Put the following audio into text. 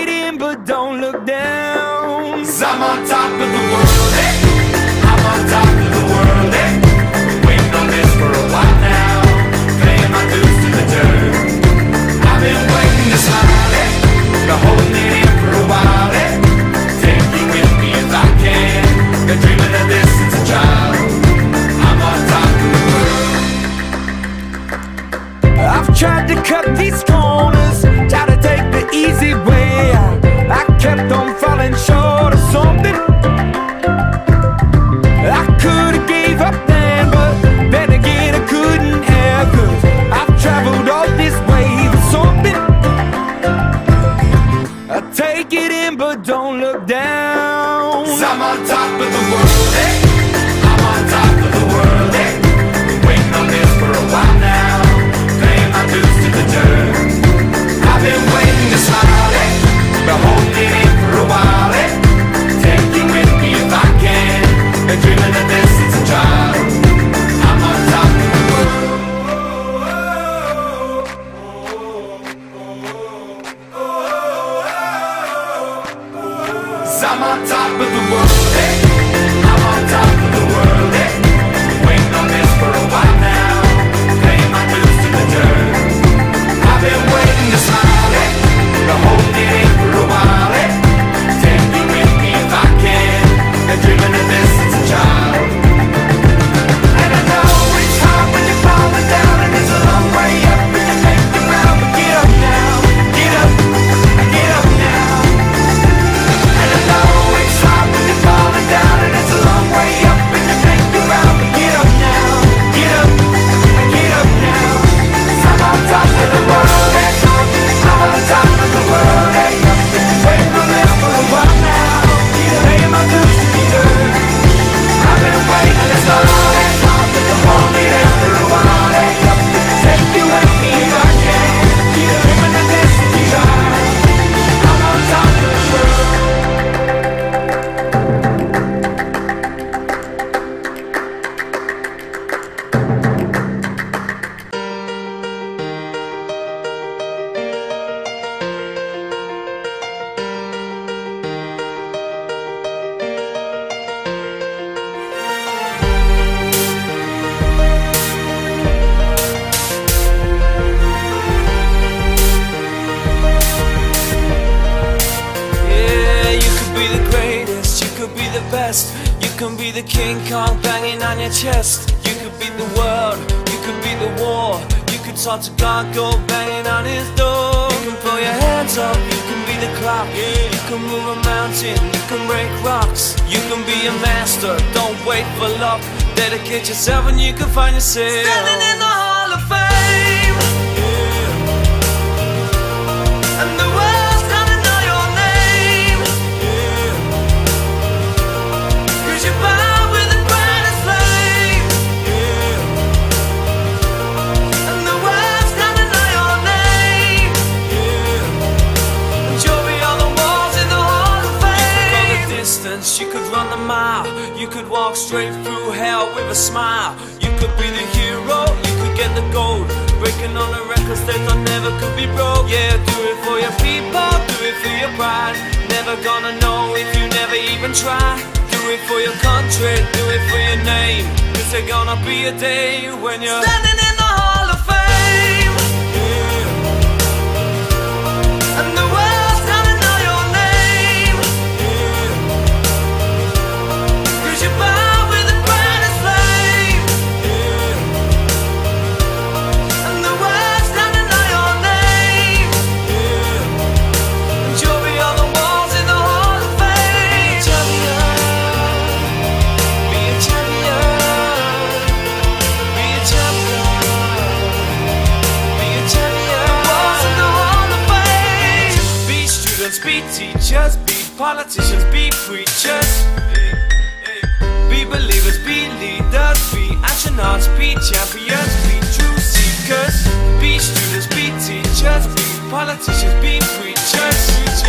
it in, but don't look down. 'Cause I'm on top of the world, eh? I'm on top of the world, eh? Been waiting on this for a while now, paying my dues to the dirt. I've been waiting to smile, eh? Been holding it in for a while, eh? Take you with me if I can. Been dreaming of this since a child. I'm on top of the world. I've tried to cut these corners, tried to take the easy way. I kept on falling short of something. I could've gave up then, but then again I couldn't have. 'Cause I've traveled all this way for something. I take it in, but don't look down. 'Cause I'm on top of the world, eh? I'm on top of the world, eh? Been waiting on this for a while now, paying my dues to the dirt. I've been waiting to smile, eh? Been holding it in for a while, eh? Take you with me if I can. Been dreaming of this since a child. I'm on top of the world. 'Cause I'm on top of the world, eh? I'm on top of the world, eh? Waiting on this for a while now, paying my dues to the dirt. I've been waiting to smile, eh? Been holding it in for a while, eh? Take you with me if I can. Been dreaming of this since a child. And I know it's hard when you're falling down, and it's a long way up when you make it round. But get up now, get up now. And I know it's hard when you're falling down, and it's a long way up when you make it round. But get up now, get up now. 'Cause I'm on top of the world, eh? I'm on top of the world, eh? Waiting for this for a while now, paying my dues to the dirt. I've been waiting this long, eh? Hold me down for a while, eh? Take you with me if I can. Dreaming of this to be high. I'm on top of the world. Yeah, you could be the greatest, you could be the best. You can be the King Kong banging on your chest. You could be the world, you could be the war. You could talk to God, go banging on his door. You can throw your hands up, you can be the clock. You can move a mountain, you can break rocks. You can be a master, don't wait for luck. Dedicate yourself and you can find yourself standing in the Hall of Fame. And the world's gonna know your name. 'Cause you burn with the brightest flame. And the world's gonna know your name. And you'll be on the walls in the Hall of Fame. You could go the distance, you could run the mile. You could walk straight through hell with a smile. You could be the hero, you could get the gold. Breaking on the records that never could be broke. Yeah, do it for your people, do it for your pride. Never gonna know if you never even try. Do it for your country, do it for your name. 'Cause there's gonna be a day when you're standing in the Hall of Fame. And the world's gonna know your name. 'Cause you burn with the brightest flame. And the world's gonna know your name. And you'll be on the walls in the Hall of Fame. Be a champion, be a champion, be a champion, be a champion. Walls in the Hall of Fame. Be students, be teachers, be politicians, be preachers. Be believers, be leaders, be astronauts, be champions, be truth seekers. Be students, be teachers, be politicians, be preachers.